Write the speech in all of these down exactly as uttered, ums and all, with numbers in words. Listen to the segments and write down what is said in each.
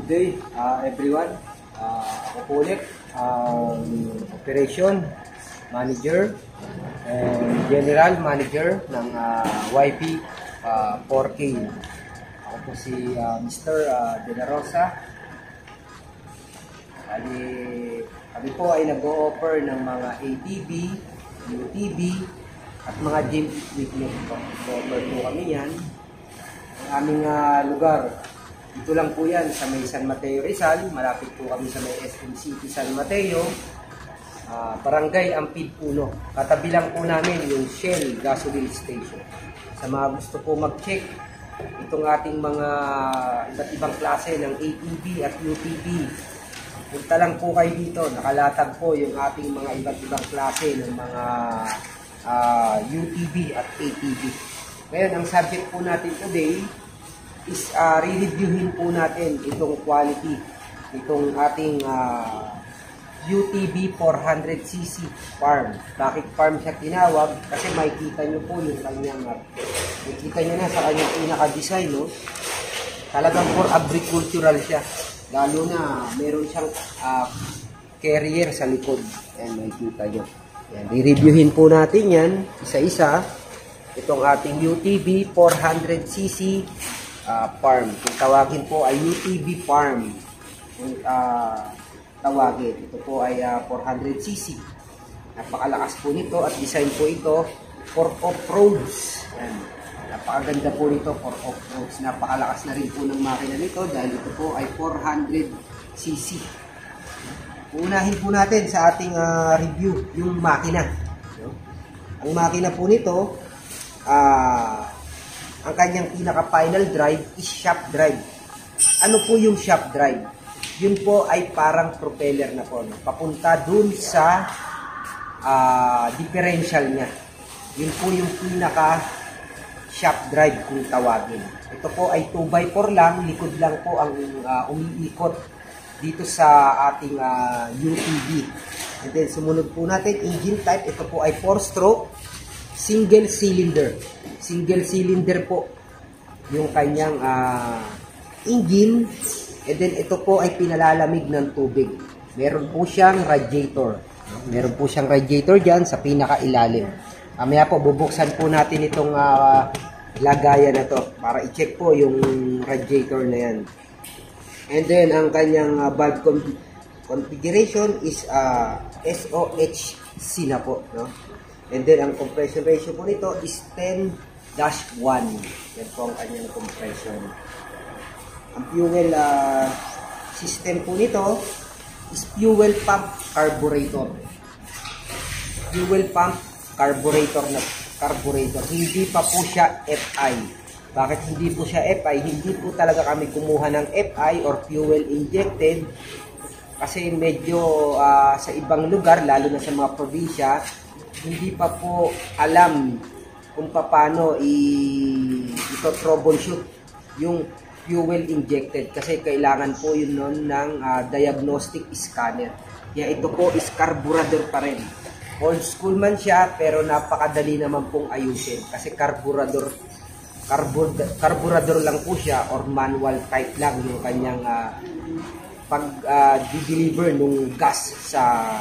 day, uh, everyone. Uh, ako po ulit, um, Operation Manager and General Manager ng uh, Y P uh, four K. Ako po si uh, Mister Uh, De La Rosa. Kali, kami po ay nag-o-offer ng mga A T V, U T V, at mga gym equipment po. Nag-o-offer po kami yan. Ang aming uh, lugar, dito lang po yan sa may San Mateo Rizal. Malapit po kami sa may S M City San Mateo, uh, Barangay Ampid Puno. Katabi lang po namin yung Shell Gasoline Station. Sa mga gusto po mag-check itong ating mga iba't ibang klase ng A T V at U T V, punta lang po kayo dito. Nakalatag po yung ating mga iba't ibang klase ng mga uh, U T V at A T V. Ngayon, ang subject po natin today is uh, re-reviewin po natin itong quality itong ating uh, U T V four hundred C C farm. Bakit farm siya tinawag? Kasi makikita nyo po yung kanyang uh, makikita nyo na sa kanyang pinaka-design, no? Talagang for agricultural siya, lalo na meron siyang uh, carrier sa likod. Ayan, makikita nyo. Ayan, re-reviewin po natin yan isa-isa. Itong ating U T V four hundred C C Uh, farm. Kung tawagin po ay U T V farm. Kung uh, tawagin, ito po ay uh, four hundred C C. Napakalakas po nito at design po ito for off-roads. Napakaganda po nito for off-roads. Napakalakas na rin po ng makina nito dahil ito po ay four hundred C C. Unahin po natin sa ating uh, review yung makina. Ang makina po nito, ah uh, ang kanyang pinaka-final drive is shaft drive. Ano po yung shaft drive? Yun po ay parang propeller na po, no? Papunta dun sa uh, differential niya. Yun po yung pinaka-shaft drive kung tawagin. Ito po ay two by four lang, likod lang po ang uh, umiikot dito sa ating uh, U T V. And then sumunod po natin, engine type, ito po ay four stroke, single cylinder. Single cylinder po yung kanyang uh, engine. And then ito po ay pinalalamig ng tubig. Meron po siyang radiator. Meron po siyang radiator dyan sa pinakailalim. Mamaya po bubuksan po natin itong uh, lagayan na to para i-check po yung radiator na yan. And then ang kanyang uh, valve configuration is uh, S O H C na po, no? And then ang compression ratio po nito is ten dash one. Yan po ang kanyang compression. Ang fuel uh, system po nito is fuel pump carburetor. Fuel pump carburetor na carburetor. Hindi pa po siya F I. Bakit hindi po siya F I? Hindi po talaga kami kumuha ng F I or fuel injected kasi medyo uh, sa ibang lugar, lalo na sa mga probinsya, hindi pa po alam kung paano i-troubleshoot yung fuel injected kasi kailangan po yun nun ng uh, diagnostic scanner. Kaya ito po is carburetor pa rin. Old school man siya pero napakadali naman pong ayusin kasi carburetor carbur, carburetor lang po siya or manual type lang yung kanyang uh, pag uh, deliver nung gas sa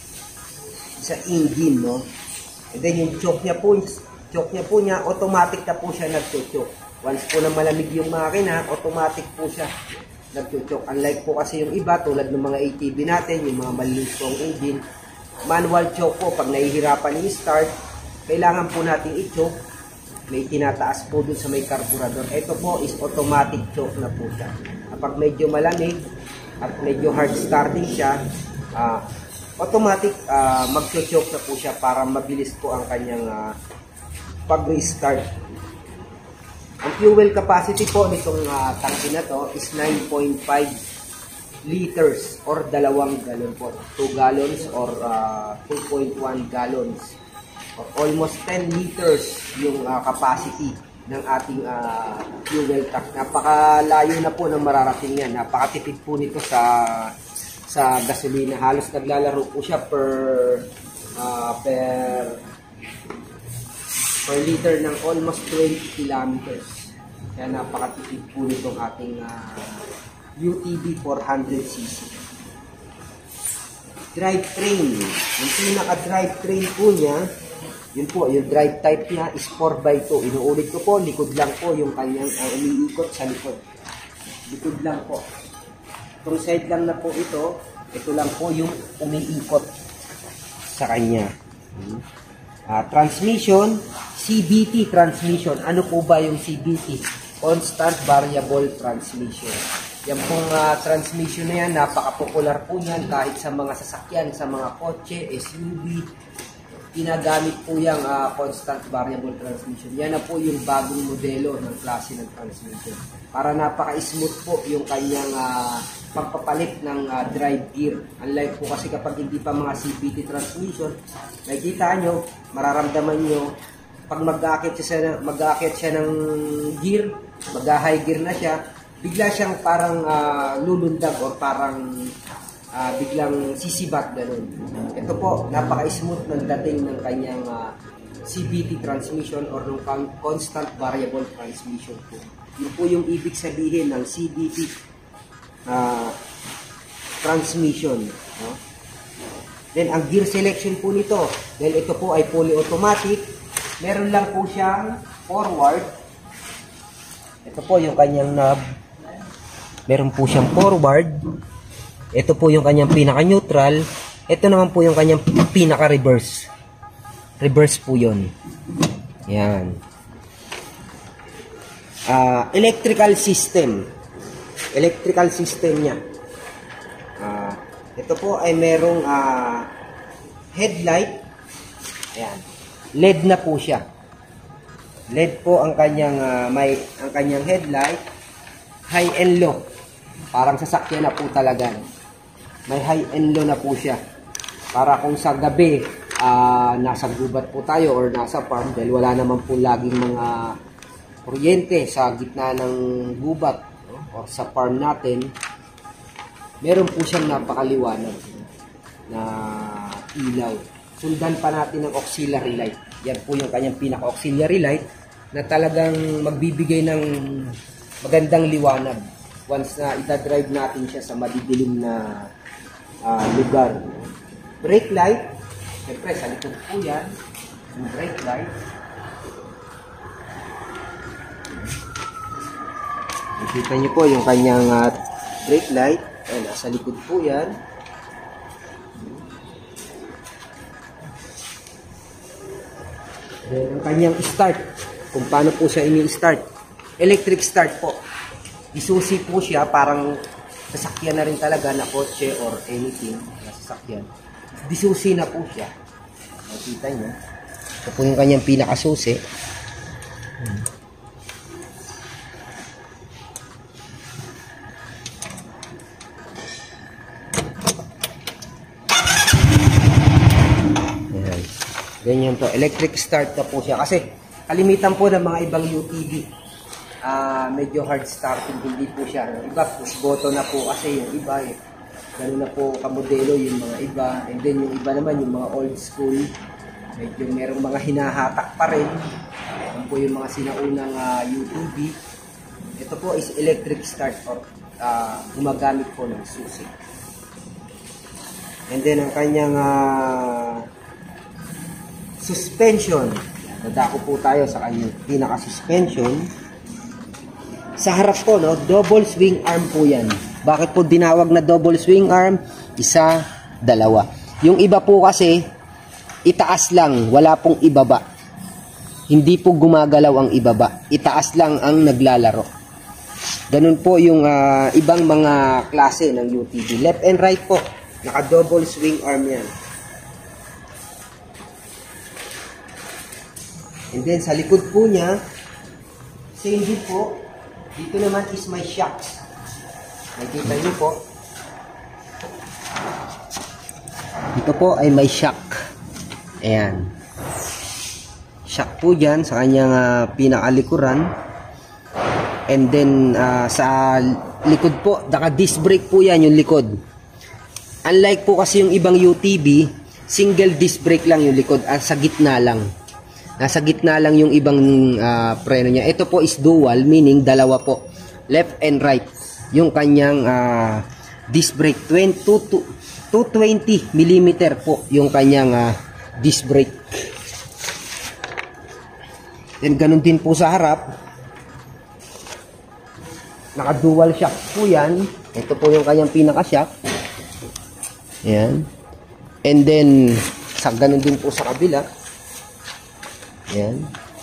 sa engine, no? And then yung choke niya po, choke niya po niya, automatic na po siya nag-choke. Once po na malamig yung makina, automatic po siya nag-choke. Unlike po kasi yung iba, tulad ng mga A T V natin, yung mga malinis pong engine, manual choke po, pag nahihirapan yung start, kailangan po natin i-choke, may tinataas po dun sa may carburetor. Ito po is automatic choke na po siya. Kapag medyo malamig at medyo hard starting siya, ah, uh, automatic uh, mag-choke na po siya para mabilis po ang kanyang uh, pag-restart. Ang fuel capacity po nitong uh, tangke na to is nine point five liters or dalawang galon po. two gallons or uh, two point one gallons or almost ten liters yung uh, capacity ng ating uh, fuel tank. Napakalayo na po ng mararating yan. Napakatipid po nito sa sa gasolina. Halos naglalaro po siya per uh, per per liter ng almost twenty kilometers. Kaya napakatipid po nitong ating uh, U T V four hundred c c. Drivetrain. Yung pinaka-drivetrain po niya, yun po, yung drive type niya is four by two. Inuulit ko po, likod lang po yung kanyang uh, umiikot sa likod. Likod lang po. Itong side lang na po ito, ito lang po yung umiikot sa kanya. Hmm. Uh, transmission, C V T transmission. Ano po ba yung C V T? Constant Variable Transmission. Yan pong uh, transmission na yan, napaka-popular po yan kahit sa mga sasakyan, sa mga kotse, S U V. Ginagamit po yung uh, constant variable transmission. Yan na po yung bagong modelo ng klase ng transmission. Para napaka-smooth po yung kanyang uh, pagpapalit ng uh, drive gear. Unlike po kasi kapag hindi pa mga C V T transmission, nakikita nyo, mararamdaman nyo, pag mag-aakit siya, mag-aakit siya ng gear, mag-high gear na siya, bigla siyang parang uh, lulundag or parang uh, biglang sisibat, ganun. Ito po, napaka-smooth ng dating ng kanyang uh, C V T transmission or ng constant variable transmission po. Yun po yung ibig sabihin ng C V T uh, transmission. No? Then, ang gear selection po nito, dahil ito po ay fully automatic, meron lang po siyang forward. Ito po yung kanyang knob. Meron po siyang forward. Ito po yung kanyang pinaka-neutral. Ito naman po yung kanyang pinaka-reverse. Reverse po yun. Yan. Uh, electrical system. Electrical system niya. Uh, ito po ay merong uh, headlight. Ayan. L E D na po siya. L E D po ang kanyang uh, may ang kanyang headlight. High and low. Parang sasakyan na po talaga. May high and low na po siya. Para kung sa gabi, uh, nasa gubat po tayo or nasa farm, dahil wala naman po laging mga kuryente sa gitna ng gubat, no? Or sa farm natin, meron po siyang napakaliwanag na ilaw. Sundan pa natin ng auxiliary light. Yan po yung kanyang pinaka-auxiliary light na talagang magbibigay ng magandang liwanag once na itadrive natin siya sa madidilim na uh, lugar. Brake light, siyempre sa likod po yan, yung brake light. Nakita niyo po yung kanyang uh, brake light, ay, nasa likod po yan. Then, ang kanyang start, kung paano po siya ini-start. Electric start po. Isusi po siya, parang sasakyan na rin talaga na kotse or anything na sasakyan. Disusi na po siya. Nakita nyo. Ito po yung kanyang pinakasusi. Hmm. Ayan. Ganyan po. Electric start na po siya. Kasi kalimitan po ng mga ibang U T V. Uh, medyo hard starting, hindi po siya. Yung iba, push button na po kasi yung iba eh. Gano'n na po kamodelo yung mga iba. And then yung iba naman, yung mga old school, medyo merong mga hinahatak pa rin. Yan po yung mga sinaunang uh, U T V. Ito po is electric start or uh, gumagamit po ng susi. And then ang kanyang uh, suspension. Dadako po tayo sa kanyang pinaka-suspension. Sa harap po, no, double swing arm po yan. Bakit po dinawag na double swing arm? Isa, dalawa. Yung iba po kasi, itaas lang, wala pong ibaba. Hindi po gumagalaw ang ibaba. Itaas lang ang naglalaro. Ganun po yung uh, ibang mga klase ng U T V. Left and right po, naka-double swing arm yan. And then, sa likod po niya, same din po, dito naman is may shocks. Nakikita niyo po. Dito po ay may shock. Ayan. Shock po dyan sa kanyang uh, pinakalikuran. And then, uh, sa likod po, naka-disc brake po yan yung likod. Unlike po kasi yung ibang U T V, single disc brake lang yung likod at sa gitna lang. Nasa gitna lang yung ibang uh, preno niya. Ito po is dual, meaning dalawa po. Left and right. yung kanyang uh, disc brake. two twenty millimeter po yung kanyang uh, disc brake. Then ganun din po sa harap. Naka dual shock po yan. Ito po yung kanyang pinaka shock. Ayan. And then sa ganun din po sa kabila. Ayan.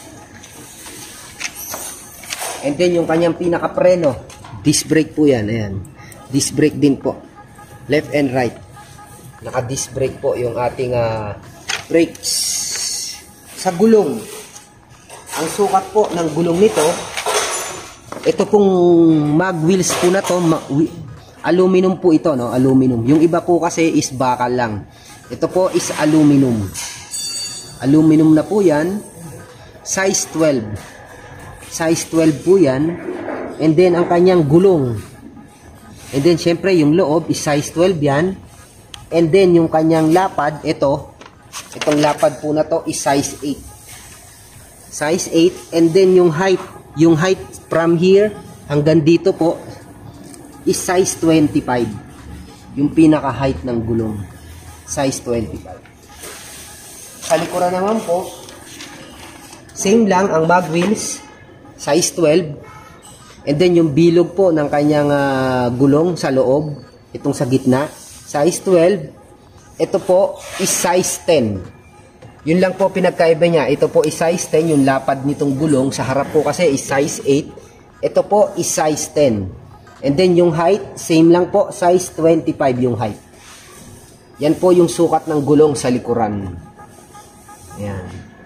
And then yung kanyang pinaka preno, disc brake po yan. Ayan. Disc brake din po. Left and right. Naka disc brake po yung ating uh, brakes. Sa gulong. Ang sukat po ng gulong nito, ito pong mag wheels po na to, aluminum po ito, no? Aluminum. Yung iba po kasi is bakal lang. Ito po is aluminum. Aluminum na po yan. Size twelve. Size twelve po yan. And then, ang kanyang gulong. And then, syempre, yung loob is size twelve yan. And then, yung kanyang lapad, ito, itong lapad po na to is size eight. Size eight. And then, yung height, yung height from here hanggang dito po is size twenty-five. Yung pinaka-height ng gulong. Size twenty-five. Sa likuran naman po, same lang ang mag wheels, size twelve. And then yung bilog po ng kanyang uh, gulong sa loob, itong sa gitna, size twelve. Ito po is size ten. Yun lang po pinagkaiba niya. Ito po is size ten, yung lapad nitong gulong. Sa harap po kasi is size eight. Ito po is size ten. And then yung height, same lang po, size twenty-five yung height. Yan po yung sukat ng gulong sa likuran. Ayan.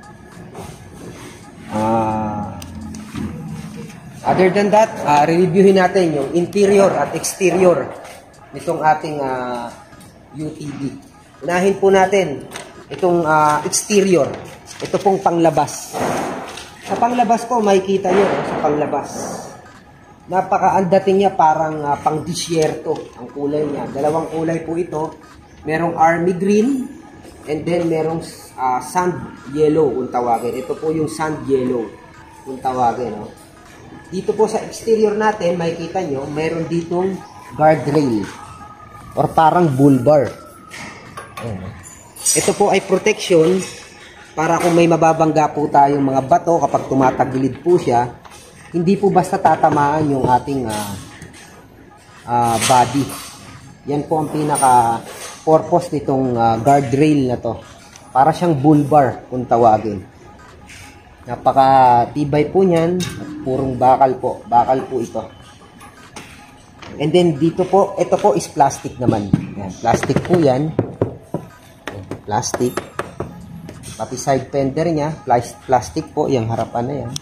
Uh, other than that, uh, re-reviewin natin yung interior at exterior nitong ating uh, U T V. Unahin po natin itong uh, exterior. Ito pong panglabas. Sa panglabas po, makikita nyo, oh, sa panglabas. Napaka-andating niya, parang uh, pang-disyerto ang kulay niya. Dalawang kulay po ito. Merong army green, and then merong uh, sand yellow kung tawagin. Ito po yung sand yellow kung tawagin. No? Dito po sa exterior natin, makikita nyo, meron ditong guardrail or parang bull bar. Ayan. Ito po ay protection para kung may mababangga po tayong mga bato kapag tumatagilid po siya, hindi po basta tatamaan yung ating uh, uh, body. Yan po ang pinaka purpose nitong uh, guardrail na to. Para siyang bull bar kung tawagin. Napaka-tibay po niyan. Purong bakal po. Bakal po ito. And then dito po, ito po is plastic naman. Yan, plastic po yan. Plastic. Pati side fender niya, plastic po. Yung harapan na yan.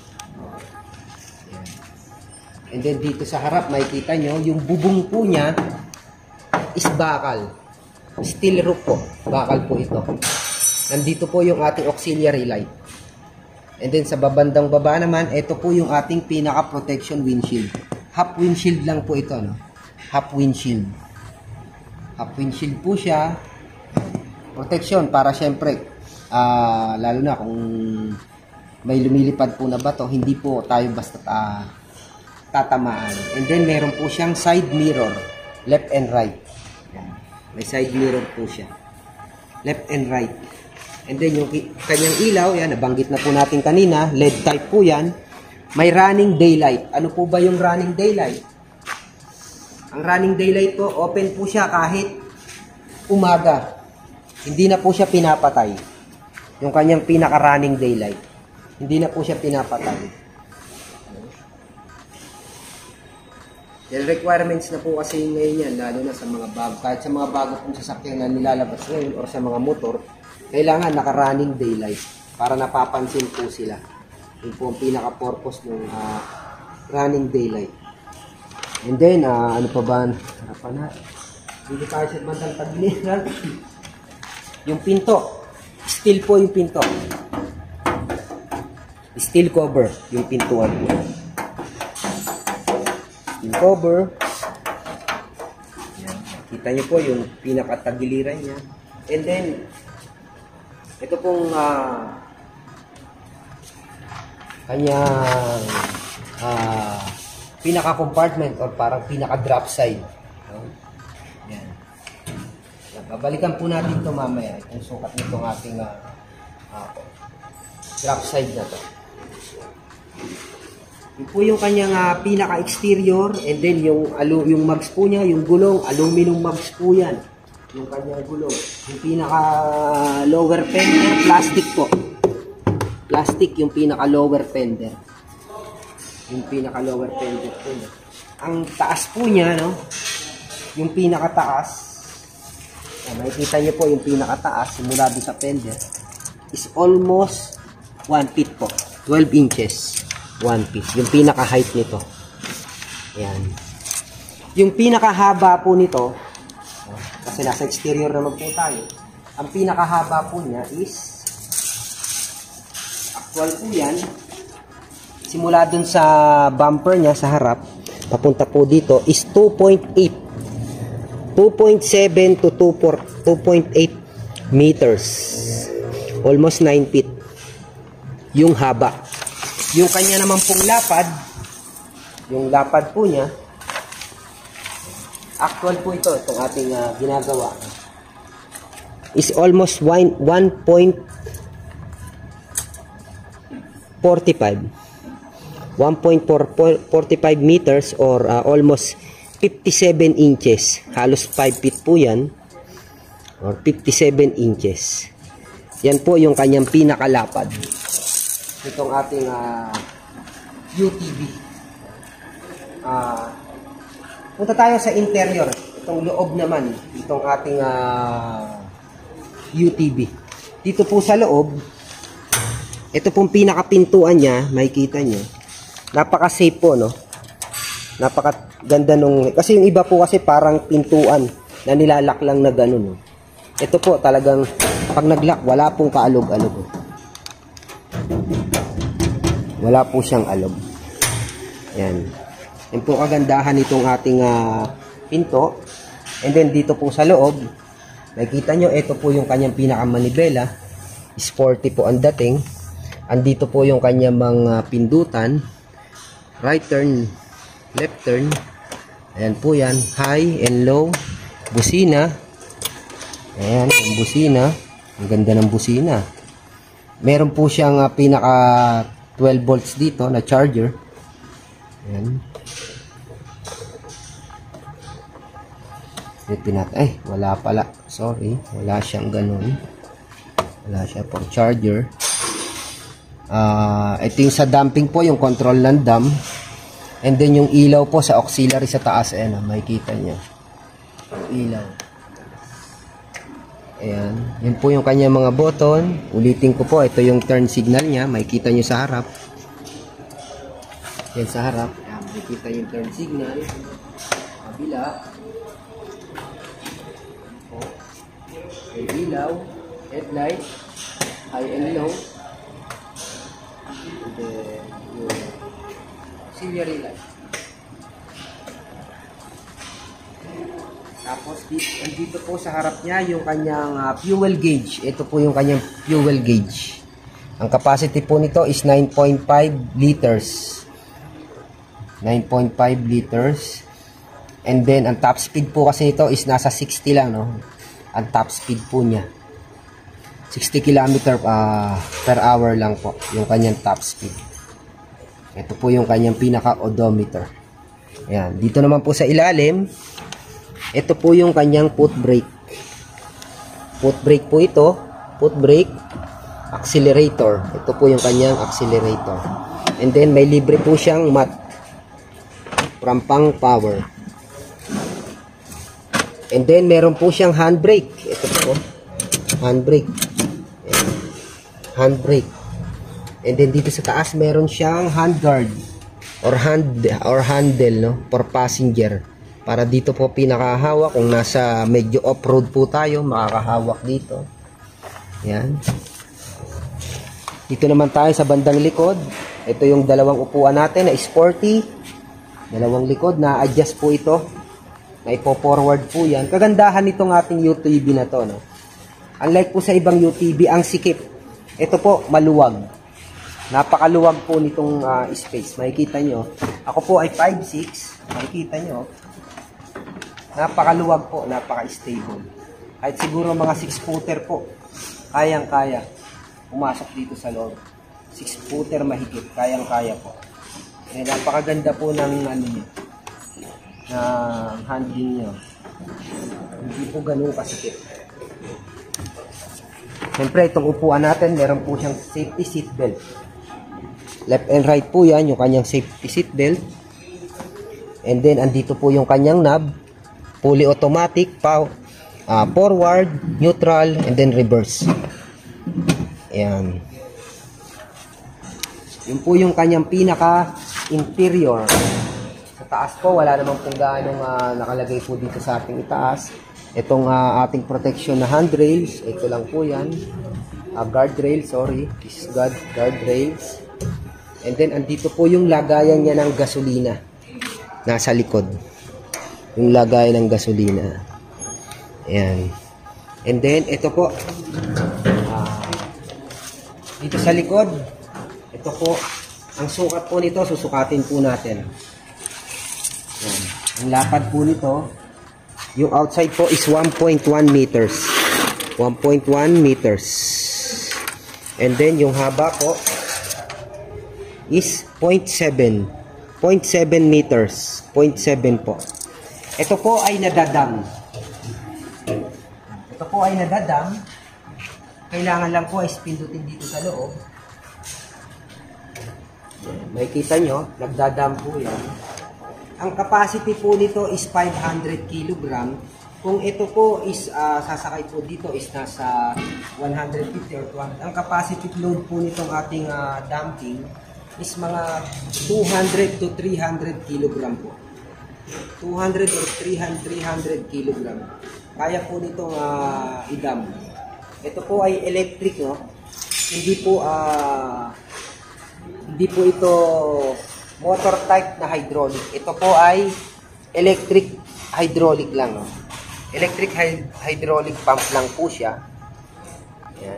And then dito sa harap, makikita nyo, yung bubong po niya is bakal. Steel roof po. Bakal po ito. Nandito po yung ating auxiliary light. And then sa babandang baba naman, ito po yung ating pinaka-protection windshield. Half windshield lang po ito, no? Half windshield. Half windshield po siya. Protection para syempre, uh, lalo na kung may lumilipad po na bato, hindi po tayo basta uh, tatamaan. And then meron po siyang side mirror, left and right. May side mirror po siya. Left and right. And then yung kanyang ilaw, yan, nabanggit na po natin kanina, L E D type po yan. May running daylight. Ano po ba yung running daylight? Ang running daylight po, open po siya kahit umaga. Hindi na po siya pinapatay. Yung kanyang pinaka-running daylight. Hindi na po siya pinapatay. Yung requirements na po kasi ngayon yan, lalo na sa mga bago, kahit sa mga bago pong sasakyan na nilalabas ngayon or sa mga motor, kailangan naka-running daylight para napapansin po sila. Yun po ang pinaka-purpose ng uh, running daylight. And then, uh, ano pa ba? Harapan na. Hindi tayo sa bandang tagiliran. Yung pinto. Steel po yung pinto. Steel cover yung pintuan po. Steel cover. Yan. Kita nyo po yung pinakatagiliran niya. And then, ito pong uh, kanyang uh, pinaka-compartment or parang pinaka-drop side. No? Yan. Yan. Babalikan po natin ito mamaya. Itong sukat nitong ating uh, uh, drop side na to. Yun po yung kanyang uh, pinaka-exterior, and then yung, alu yung mags po niya, yung gulong, aluminum mags po yan. Yung kanyang gulong. Yung pinaka-lower fender, plastic po. Plastic yung pinaka-lower fender. Yung pinaka-lower fender po niya. Ang taas po niya, no? Yung pinaka-taas, ah, makikita niyo po yung pinaka-taas, simula doon sa fender, is almost one feet po. twelve inches. one feet. Yung pinaka-height nito. Ayan. Yung pinaka-haba po nito, kasi nasa exterior naman po tayo, ang pinaka-haba po niya is, actual po yan, simula dun sa bumper niya sa harap, papunta po dito, is two point eight. two point seven to two point eight meters. Almost nine feet. Yung haba. Yung kanya naman pong lapad, yung lapad po niya, actual po ito, itong ating uh, ginagawa, is almost one point four five. one point four four five meters or uh, almost fifty-seven inches. Halos five feet po yan. Or fifty-seven inches. Yan po yung kanyang pinakalapad. Itong ating uh, U T V. Uh, punta tayo sa interior. Itong loob naman. Itong ating uh, U T V. Dito po sa loob, ito pong pinakapintuan niya, makikita nyo. Napaka-safe po, no? Napakaganda nung... Kasi yung iba po kasi parang pintuan na nilalak lang na gano'n. No? Ito po talagang pag nag-lock, wala pong kaalog-alog. Wala po siyang alog. Yan. Yan po kagandahan itong ating uh, pinto. And then dito po sa loob, nakikita nyo, ito po yung kanyang pinakamanibela. Sporty po ang dating. Andito po yung kanyang mga pindutan. Right turn, left turn. Ayan po yan. High and low. Busina. Ayan, yung busina. Ang ganda ng busina. Meron po siyang uh, pinaka twelve volts dito na charger. Ayan. Pinat ay, wala pala. Sorry. Wala siyang ganun. Wala siya pang charger. Uh, ito yung sa damping po, yung control ng dam. And then yung ilaw po sa auxiliary sa taas. Ayan, makikita niya. Yung ilaw. Ayan. Yan po yung kanya mga button. Ulitin ko po, ito yung turn signal niya. Makikita nyo sa harap. Yan sa harap. Ayan, makikita yung turn signal. Kabila. Yung ilaw. Headlight. High and low. And then yung auxiliary light. Tapos dito, dito po sa harap niya yung kanyang uh, fuel gauge. Ito po yung kanyang fuel gauge. Ang capacity po nito is nine point five liters. nine point five liters. And then ang top speed po kasi nito is nasa sixty lang, no? Ang top speed po niya. sixty kilometers uh, per hour lang po yung kanyang top speed. Ito po yung kanyang pinaka-odometer. Ayan. Dito naman po sa ilalim, ito po yung kanyang foot brake. Foot brake po ito. Foot brake. Accelerator. Ito po yung kanyang accelerator. And then may libre po siyang mat. Rampang power. And then meron po siyang handbrake. Ito po. Handbrake. Handbrake. And then dito sa taas meron siyang handguard. Or hand or handle, no, for passenger. Para dito po pinakahawak kung nasa medyo off-road po tayo, makakahawak dito. Yan. Dito naman tayo sa bandang likod. Ito yung dalawang upuan natin na sporty. Dalawang likod na adjust po ito. Na ipo-forward po yan. Kagandahan nitong ating U T V na to, no. Unlike po sa ibang U T V, ang sikip. Ito po maluwag. Napakaluwag po nitong uh, space. Makikita nyo. Ako po ay five six. Makikita nyo. Napakaluwag po. Napaka-stable. Kahit siguro mga six footer po. Kayang-kaya. Pumasok dito sa loob. six footer mahigit. Kayang-kaya po. Eh, napakaganda po ng ano nyo. Na handling nyo. Hindi po ganun kasikip. Siyempre, itong upuan natin, meron po siyang safety seat belt. Left and right po yan, yung kanyang safety seat belt. And then, andito po yung kanyang knob. Fully automatic, pow, uh, forward, neutral, and then reverse. Ayan. Yun po yung kanyang pinaka-interior. Sa taas po, wala namang kung gaano uh, nakalagay po dito sa ating itaas. Itong uh, ating protection na handrails, ito lang po yan. Uh, guardrail, sorry. This is guard, guardrails. And then, andito po yung lagayan niya ng gasolina. Nasa likod. Yung lagayan ng gasolina. Ayan. And then, ito po. Uh, dito sa likod, ito po. Ang sukat po nito, susukatin po natin. Ayan. Ang lapad po nito, yung outside po is one point one meters. one point one meters. And then, yung haba po, is zero point seven. zero point seven meters. zero point seven po. Ito po ay nadadam. Ito po ay nadadam. Kailangan lang po ay pindutin dito sa loob. Makikita nyo, nagdadam po yan. Ang capacity po nito is five hundred kilogram. Kung ito po is uh, sasakay po dito is nasa one hundred fifty or two hundred. Ang capacity load po nitong ating uh, damping is mga two hundred to three hundred kilogram po. two hundred or three hundred kilogram. Kaya po nitong uh, idam. Ito po ay electric, no? Hindi po uh, hindi po ito motor type na hydraulic. Ito po ay electric hydraulic lang, no? Electric hy hydraulic pump lang po siya. Ayan.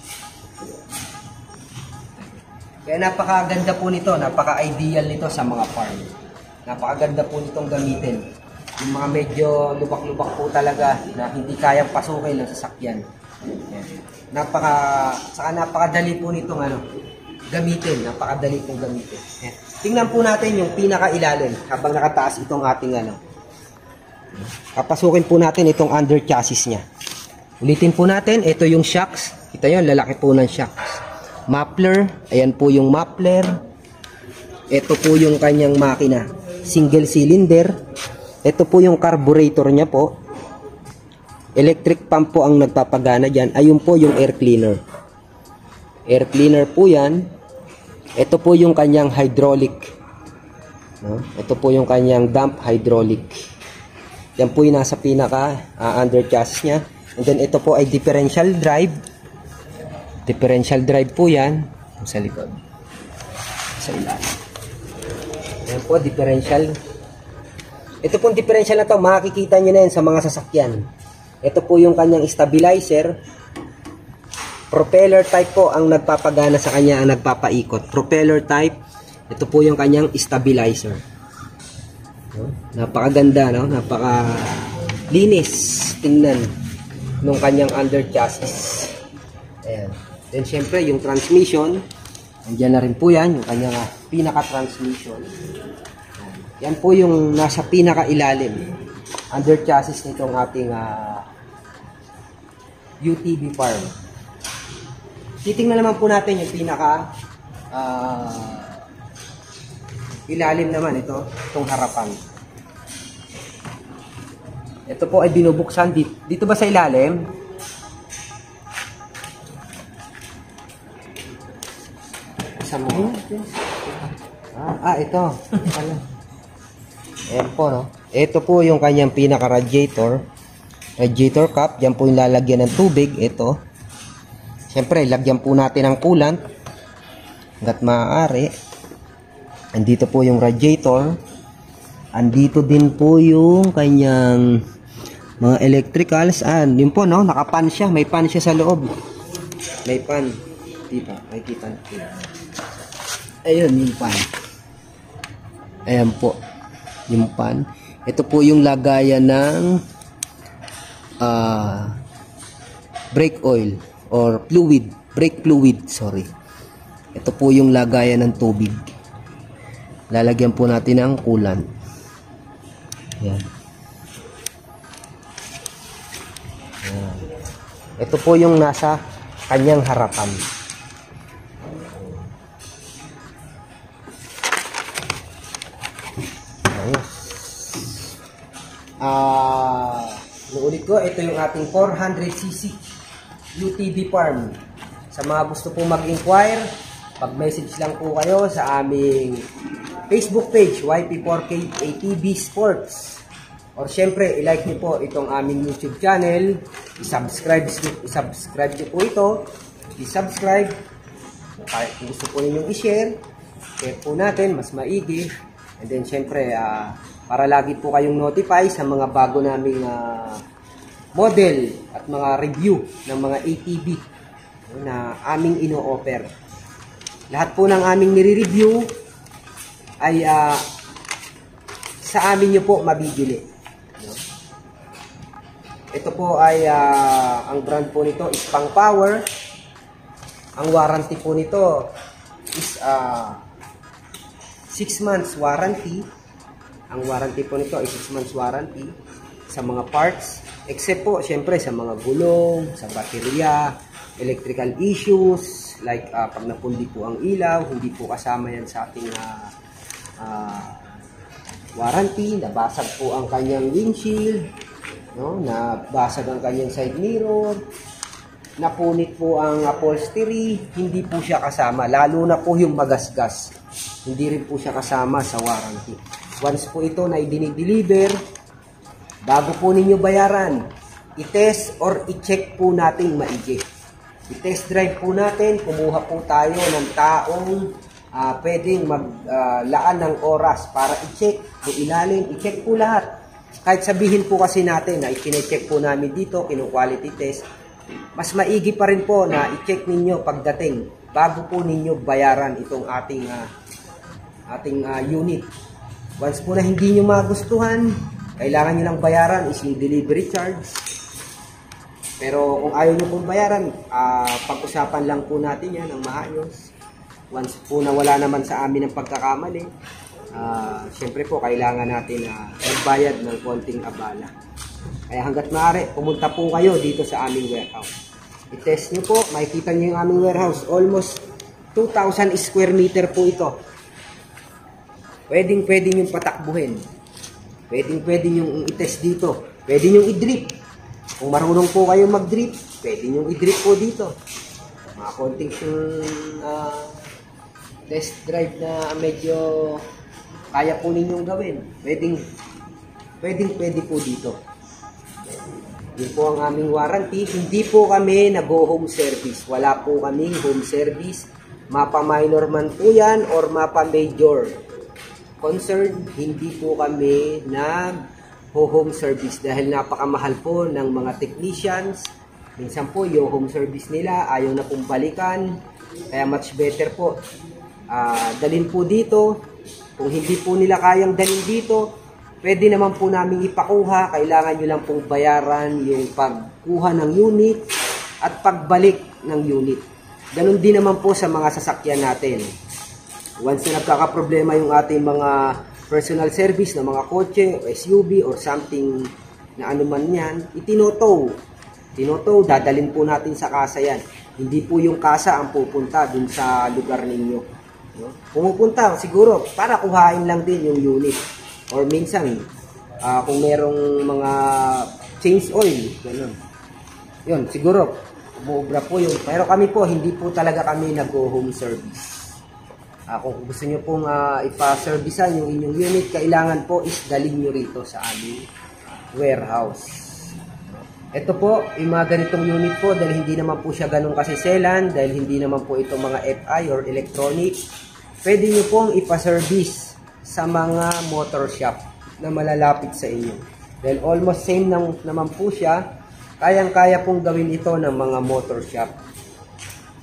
Kaya napakaganda po nito, napaka-ideal nito sa mga farm. Napakaganda po nitong gamitin. Yung mga medyo lubak-lubak po talaga na hindi kayang pasukin ng sasakyan. Ayan. Napaka, saka napakadali po nitong ano, gamitin. Napakadali pong gamitin. Ayan. Tingnan po natin yung pinaka-ilalim habang nakataas itong ating ano. Papasukin po natin itong under chassis niya. Ulitin po natin, ito yung shocks. Kita yun, lalaki po ng shocks. Muffler, ayan po yung muffler. Ito po yung kanyang makina. Single cylinder. Ito po yung carburetor niya po. Electric pump po ang nagpapagana dyan. Ayun po yung air cleaner. Air cleaner po yan. Ito po yung kanyang hydraulic. No? Ito po yung kanyang dump hydraulic. Yan po yung nasa pinaka uh, under chassis niya. And then ito po ay differential drive. Differential drive po yan. Sa likod. Sa ilalim. Yan po, differential. Ito pong differential na to, makikita nyo na yan sa mga sasakyan. Ito po yung kanyang stabilizer. Propeller type po ang nagpapagana sa kanya, ang nagpapaikot. Propeller type. Ito po yung kanyang stabilizer. No? Napakaganda, no? Napaka linis tingnan nung kanyang under chassis. Ayan. Then syempre yung transmission, nandiyan na rin po yan, yung kanyang uh, pinaka-transmission. Yan po yung nasa pinaka-ilalim under chassis nitong ating uh, U T V farm. Titingnan naman po natin yung pinaka uh, ilalim naman ito, itong harapan. Ito po ay binubuksan dito. Dito ba sa ilalim? Isa mo. Ah, ah ito. Ayan po, no? Ito po yung kanyang pinaka-radiator. Radiator cap. Diyan po yung lalagyan ng tubig. Ito. Siyempre, lagyan po natin ng coolant. Hanggat maaari. Andito po yung radiator. Andito din po yung kanyang mga electricals. Ah, yun po, no? Nakapan siya. May pan siya sa loob. May pan. Dito, makikita natin. Ayun, yung pan. Ayan po, yung pan. Ito po yung lagayan ng uh, brake oil or fluid. Brake fluid, sorry. Ito po yung lagayan ng tubig. Lalagyan po natin ng coolant. Ayan. Ayan. Ito po yung nasa kanyang harapan. Ah, uh, ulit ko, ito yung ating four hundred c c U T V farm. Sa mga gusto pong mag-inquire, pag-message lang po kayo sa aming Facebook page, Y P four K A T V Sports. Or syempre, i-like niyo po itong aming YouTube channel, i-subscribe, i-subscribe niyo po ito, i-subscribe, kung gusto po ninyong i-share, share po natin, mas maigi. And then syempre, uh, para lagi po kayong notify sa mga bago naming uh, model at mga review ng mga A T V na aming ino-offer. Lahat po ng aming nire-review ay uh, sa amin nyo po mabibili. No? Ito po ay uh, ang brand po nito is Pang Power. Ang warranty po nito is uh, six months warranty. Ang warranty po nito ay six months warranty sa mga parts, except po syempre sa mga gulong, sa baterya, electrical issues like uh, pag napundi po ang ilaw, hindi po kasama yan sa ating uh, uh, warranty. Nabasag po ang kanyang windshield, no? Nabasag ang kanyang side mirror, napunit po ang upholstery, hindi po siya kasama, lalo na po yung magasgas, hindi rin po siya kasama sa warranty. Once po ito na i-deliver, bago po ninyo bayaran, i-test or i-check po natin maigi. I-test drive po natin, kumuha po tayo ng taong uh, pwedeng maglaan uh, ng oras para i-check po ilalim, i-check po lahat. Kahit sabihin po kasi natin na i-check po namin dito, kinu-quality test, mas maigi pa rin po na i-check ninyo pagdating bago po ninyo bayaran itong ating uh, ating uh, unit. Once po na hindi nyo magustuhan, kailangan nyo lang bayaran is yung delivery charge. Pero kung ayaw nyo pong bayaran, uh, pag-usapan lang po natin yan ng maayos. Once po na wala naman sa amin ang pagkakamali, uh, syempre po kailangan natin uh, magbayad ng konting abala. Kaya hanggat maaari, pumunta po kayo dito sa aming warehouse. I-test nyo po, makikita nyo yung aming warehouse. Almost two thousand square meter po ito. Pwedeng pwedeng yung patakbuhin. Pwedeng pwedeng yung i-test dito. Pwedeng yung i-drip. Kung marunong po kayo mag-drip, pwedeng yung i-drip po dito. Mga konting uh, test drive na medyo kaya po ninyong gawin. Pwedeng pwedeng pwede po dito. Yun po ang aming warranty. Hindi po kami nag-home service. Wala po kaming home service. Mapa minor man po yan or mapa major. Concern, hindi po kami nag-home service dahil napakamahal po ng mga technicians. Minsan po yung home service nila ayaw na pong balikan. Kaya much better po uh, dalhin po dito. Kung hindi po nila kayang dalhin dito, pwede naman po namin ipakuha. Kailangan nyo lang pong bayaran yung pagkuha ng unit at pagbalik ng unit. Ganun din naman po sa mga sasakyan natin. Once na nagkakaproblema yung ating mga personal service na mga kotse, S U V or something na ano man yan, itinotow. Tinotow, dadalhin po natin sa kasa yan. Hindi po yung kasa ang pupunta dun sa lugar ninyo. No? Pumupunta siguro para kuhain lang din yung unit. Or minsan, uh, kung merong mga change oil, ganun. Yun, siguro, umuubra po yun. Pero kami po, hindi po talaga kami nag-home service. Uh, kung gusto nyo pong uh, ipa-servicean yung inyong unit, kailangan po is dalhin nyo rito sa aming warehouse. Ito po, yung mga ganitong unit po, dahil hindi naman po siya ganun kasiselan, dahil hindi naman po ito mga F I or electronic, pwede nyo pong ipa-service sa mga motor shop na malalapit sa inyo. Dahil almost same nang, naman po siya, kayang-kaya pong gawin ito ng mga motor shop.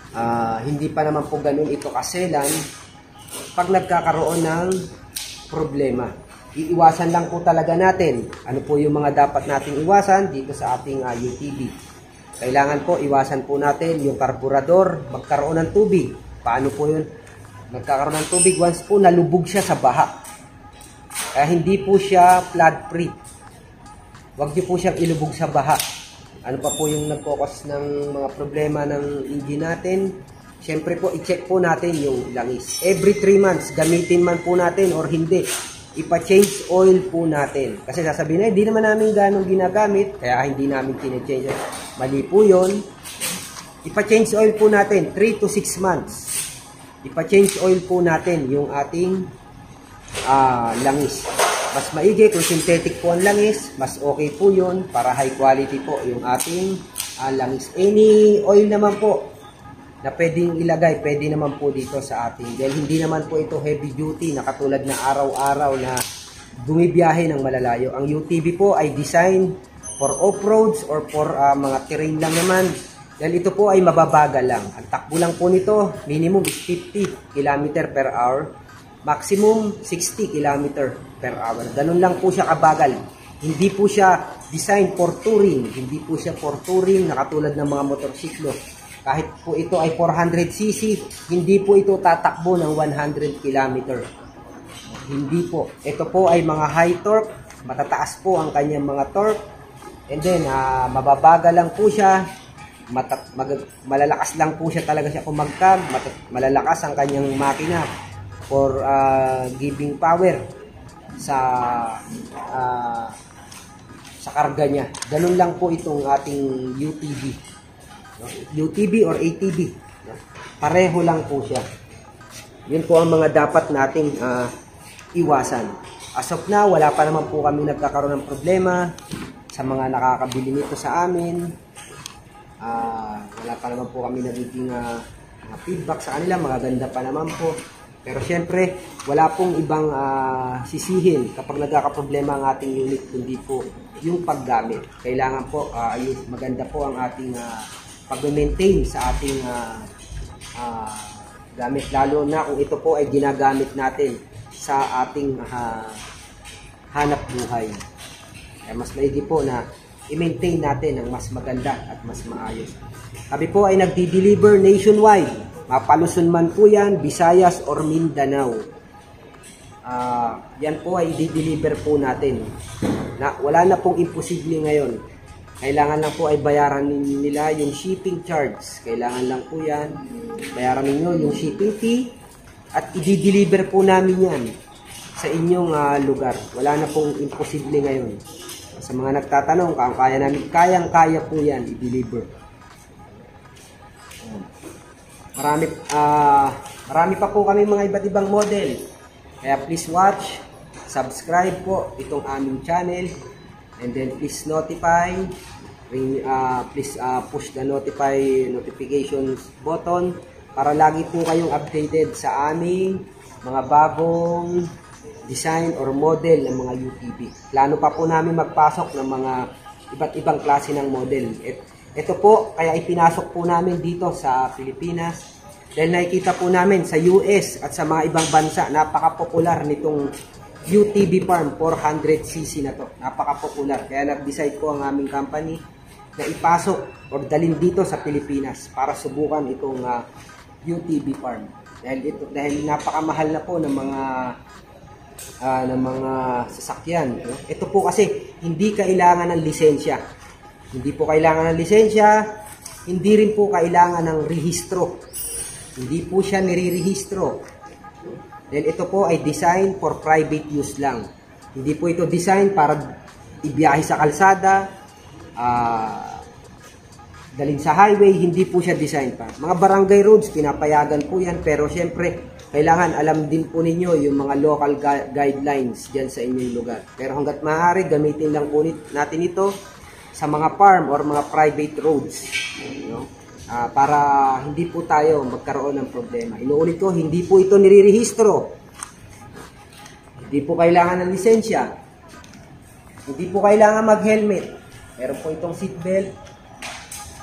uh, hindi pa naman po ganun ito kaselan pag nagkakaroon ng problema. Iiwasan lang po talaga natin. Ano po yung mga dapat nating iwasan dito sa ating uh, U T V? Kailangan po iwasan po natin yung karburador magkaroon ng tubig. Paano po yun? Nagkakaroon ng tubig once po nalubog siya sa baha. Kaya hindi po siya flood free. Huwag niyo po siyang ilubog sa baha. Ano pa po yung nagkokos ng mga problema ng engine natin? Siyempre po, i-check po natin yung langis. Every three months, gamitin man po natin or hindi, ipa-change oil po natin. Kasi sasabihin na, hindi naman namin ganong ginagamit, kaya hindi namin kine-change. Mali po yun. Ipa-change oil po natin, three to six months. Ipa-change oil po natin yung ating uh, langis. Mas maigi kung synthetic po ang langis, mas okay po yun para high quality po yung ating uh, langis. Any oil naman po na pwedeng ilagay, pwede naman po dito sa ating. Dahil hindi naman po ito heavy duty na katulad na araw-araw na bumibiyahe ng malalayo. Ang U T V po ay design for off-roads or for uh, mga terrain lang naman. Dahil ito po ay mababagal lang. Ang takbo lang po nito, minimum is fifty kilometers per hour. Maximum sixty kilometers per hour. Ganun lang po siya kabagal. Hindi po siya design for touring. Hindi po siya for touring na katulad ng mga motorsiklo. Kahit po ito ay four hundred c c, hindi po ito tatakbo ng one hundred kilometers. Hindi po. Ito po ay mga high torque. Matataas po ang kanyang mga torque. And then, uh, mababagal lang po siya. Matat mag malalakas lang po siya talaga siya kumagkag. Malalakas ang kanyang makina for uh, giving power sa uh, sa karga niya. Ganun lang po itong ating U T V. No? U T V or A T V. No? Pareho lang po siya. Yun po ang mga dapat nating uh, iwasan. As of now, wala pa naman po kami nagkakaroon ng problema sa mga nakakabili nito sa amin. Uh, wala pa naman po kami nagiging uh, feedback sa kanila, magaganda pa naman po. Pero syempre, wala pong ibang uh, sisihin kapag nagkakaproblema ang ating unit, kundi po yung paggamit. Kailangan po, uh, ayun, maganda po ang ating uh, pag-maintain sa ating uh, uh, gamit. Lalo na kung ito po ay ginagamit natin sa ating uh, hanap buhay. Kaya mas maigi po na i-maintain natin ang mas maganda at mas maayos. Kami po ay nagdi-deliver nationwide. Mapaluson man po yan, Visayas or Mindanao. Uh, yan po ay i-deliver po natin. Na, wala na pong imposible ngayon. Kailangan lang po ay bayaran nila yung shipping charge. Kailangan lang po yan. Bayaran ninyo yung shipping fee at i-deliver po namin yan sa inyong uh, lugar. Wala na pong imposible ngayon. Sa mga nagtatanong, kung kaya namin, kayang-kaya po yan i-deliver. Marami, uh, marami pa po kami mga iba't ibang model. Kaya please watch, subscribe po itong aming channel, and then please notify, ring, uh, please uh, push the notify notifications button para lagi po kayong updated sa aming mga bagong design or model ng mga U T V. Plano pa po namin magpasok ng mga iba't ibang klase ng model. Et, ito po, kaya ipinasok po namin dito sa Pilipinas. Dahil nakikita po namin sa U S at sa mga ibang bansa, napaka-popular nitong U T V farm, four hundred c c na to. Napaka-popular. Kaya nag-decide po ang aming company na ipasok or dalhin dito sa Pilipinas para subukan itong uh, U T V farm. Dahil, ito, dahil napakamahal na po ng mga Uh, ng mga sasakyan. No? Ito po kasi hindi kailangan ng lisensya. Hindi po kailangan ng lisensya, hindi rin po kailangan ng rehistro. Hindi po siya nire-rehistro. Dahil ito po ay design for private use lang. Hindi po ito design para ibiyahe sa kalsada, uh, dalhin sa highway, hindi po siya design pa. Mga barangay roads, pinapayagan po yan, pero syempre, kailangan alam din po ninyo yung mga local gu guidelines dyan sa inyong lugar. Pero hanggat maaari, gamitin lang po natin ito sa mga farm or mga private roads. You know? uh, para hindi po tayo magkaroon ng problema. Inuulit ko, hindi po ito nire-rehistro. Hindi po kailangan ng lisensya. Hindi po kailangan mag-helmet. Meron po itong seatbelt.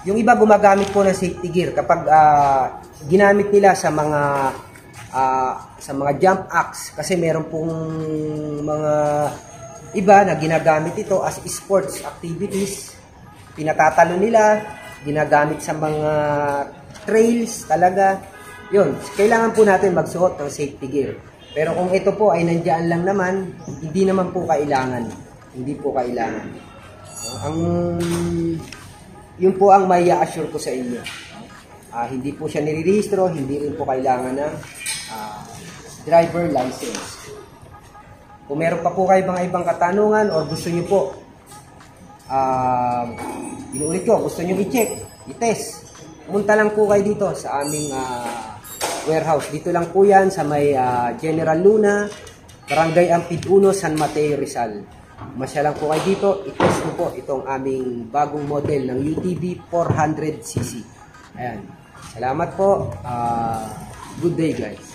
yung iba gumagamit po ng safety gear kapag uh, ginamit nila sa mga uh, sa mga jump acts, kasi meron pong mga iba na ginagamit ito as sports activities. Pinatatalo nila, ginagamit sa mga trails talaga. Yun, kailangan po natin magsuot ng safety gear. Pero kung ito po ay nandiyan lang naman, hindi naman po kailangan. Hindi po kailangan. Ang yun po ang may assure ko sa inyo. Uh, hindi po siya nirehistro, hindi rin po kailangan ng uh, driver license. Kung meron pa po kayo mga ibang katanungan or gusto nyo po, uh, inuulit ko, gusto nyo i-check, i-test, pumunta lang po kayo dito sa aming uh, warehouse. Dito lang po yan sa may uh, General Luna, Barangay Ampid uno, San Mateo, Rizal. Masya lang po kayo dito, i-test mo po itong aming bagong model ng U T V four hundred C C. Ayan. Salamat po. Uh, good day guys.